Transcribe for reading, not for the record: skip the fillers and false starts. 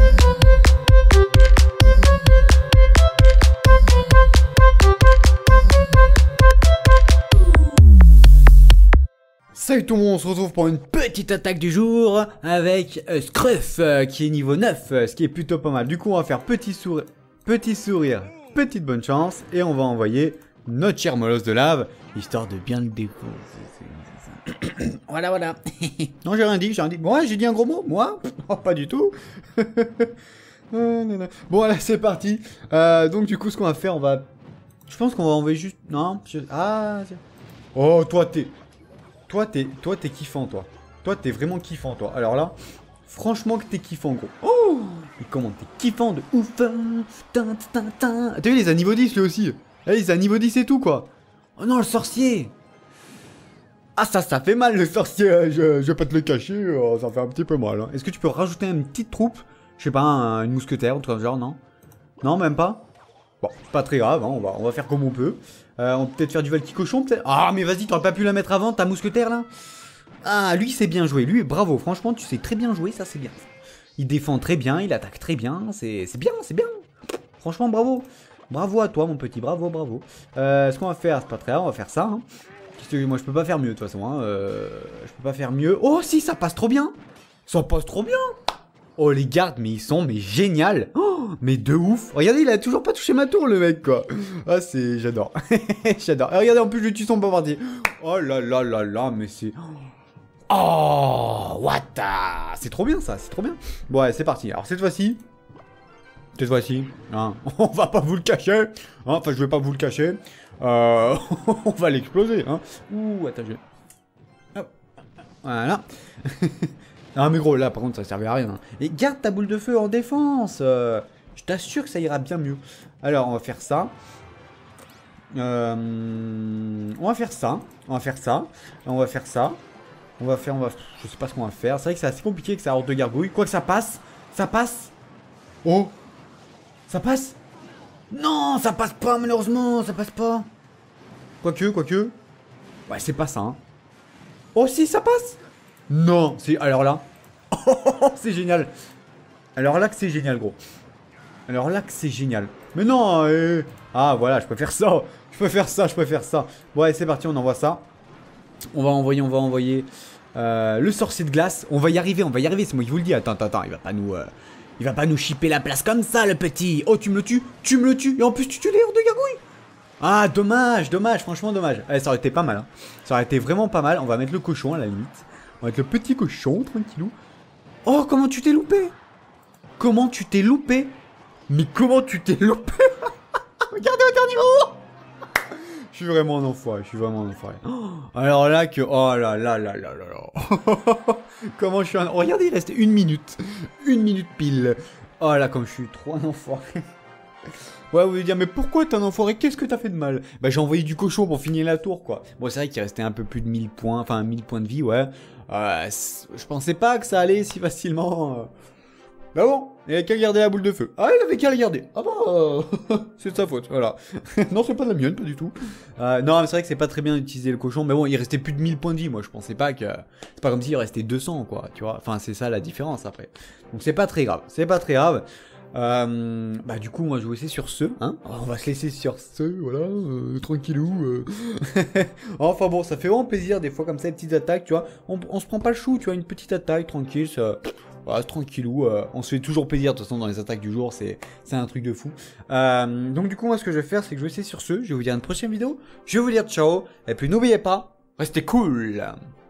Salut tout le monde, on se retrouve pour une petite attaque du jour avec Scruff qui est niveau 9, ce qui est plutôt pas mal. Du coup on va faire petit sourire, petite bonne chance et on va envoyer notre cher molosse de lave, histoire de bien le défoncer. Voilà. Non j'ai rien dit, Moi j'ai dit un gros mot, moi oh, pas du tout. Non. Bon là c'est parti. Donc du coup ce qu'on va faire, je pense qu'on va envoyer juste... Non oh toi t'es kiffant, toi. Toi, t'es vraiment kiffant, toi. Alors là, franchement que t'es kiffant, gros. Oh, mais comment t'es kiffant de ouf. T'as vu, les a niveau 10, lui aussi. Les a niveau 10 et tout, quoi. Oh non, le sorcier. Ah, ça fait mal, le sorcier. Je vais pas te le cacher. Ça fait un petit peu mal. Hein. Est-ce que tu peux rajouter une petite troupe? Je sais pas, une mousquetaire ou tout genre, non? Non, même pas? Bon, pas très grave, hein. On va faire comme on peut. On peut peut-être faire du Valky cochon, peut-être. Ah, mais vas-y, t'aurais pas pu la mettre avant, ta mousquetaire, là? Ah, lui, c'est bien joué. Lui, bravo. Franchement, tu sais très bien jouer, ça, c'est bien. Il défend très bien, il attaque très bien. C'est bien. Franchement, bravo. Bravo à toi, mon petit. Bravo. Ce qu'on va faire, c'est pas très grave, on va faire ça. Hein. Moi, je peux pas faire mieux, de toute façon. Hein. Je peux pas faire mieux. Oh, si, ça passe trop bien. Ça passe trop bien. Oh, les gardes, mais ils sont génial. Oh, mais de ouf. Regardez, il a toujours pas touché ma tour, le mec, quoi. Ah, j'adore. J'adore. Et regardez, en plus, je tue son bombardier. Oh là, mais c'est... Oh, what the... C'est trop bien, ça, c'est trop bien. Bon, ouais, c'est parti. Alors, cette fois-ci, hein, on va pas vous le cacher. Hein, enfin, je vais pas vous le cacher. On va l'exploser, hein. Ouh, attends, Hop. Voilà. Ah mais gros là par contre ça servait à rien hein. Et garde ta boule de feu en défense je t'assure que ça ira bien mieux. Alors on va faire ça. Je sais pas ce qu'on va faire. C'est vrai que c'est assez compliqué avec sa horde de gargouilles. Quoi que ça passe. Oh. Ça passe. Non ça passe pas malheureusement. Ça passe pas. Quoique. Ouais c'est pas ça hein. Oh si ça passe. Non, alors là, c'est génial. Alors là que c'est génial, gros. Mais non, ah voilà, je peux faire ça. Bon, allez, c'est parti, on envoie ça. On va envoyer le sorcier de glace. On va y arriver, c'est moi qui vous le dis. Attends, il va pas nous chipper la place comme ça, le petit. Oh, tu me le tues. Et en plus, tu tues les hordes de gargouilles. Ah, dommage, franchement dommage. Allez, ça aurait été pas mal. Hein. Ça aurait été vraiment pas mal. On va mettre le cochon à la limite. On va mettre le petit cochon, tranquillou. Oh, comment tu t'es loupé? Mais comment tu t'es loupé? Regardez au dernier moment. Je suis vraiment un enfoiré, Oh, alors là que... Oh là là. Comment je suis un... Oh, regardez, il reste 1 minute. 1 minute pile. Oh là, comme je suis trop un enfoiré. Ouais, vous allez dire, mais pourquoi t'es un enfoiré? Qu'est-ce que t'as fait de mal? Bah, j'ai envoyé du cochon pour finir la tour, quoi. Bon, c'est vrai qu'il restait un peu plus de 1000 points, enfin 1000 points de vie, ouais. Je pensais pas que ça allait si facilement. Bah bon, il avait qu'à garder la boule de feu. Ah, il avait qu'à la garder. Ah bah, c'est de sa faute, voilà. Non, c'est pas de la mienne, pas du tout. Non, mais c'est vrai que c'est pas très bien d'utiliser le cochon, mais bon, il restait plus de 1000 points de vie, moi, je pensais pas que... C'est pas comme s'il restait 200, quoi, tu vois. Enfin, c'est ça la différence, après. Donc, c'est pas très grave, bah du coup moi je vais laisser sur ce hein. On va se laisser sur ce voilà tranquillou Enfin bon ça fait vraiment plaisir des fois comme ça les petites attaques tu vois. On se prend pas le chou tu vois une petite attaque tranquille ça... Voilà, tranquillou, on se fait toujours plaisir de toute façon dans les attaques du jour, c'est un truc de fou. Donc du coup moi ce que je vais faire c'est que je vais laisser sur ce, je vais vous dire à une prochaine vidéo, je vais vous dire ciao, et puis n'oubliez pas, restez cool.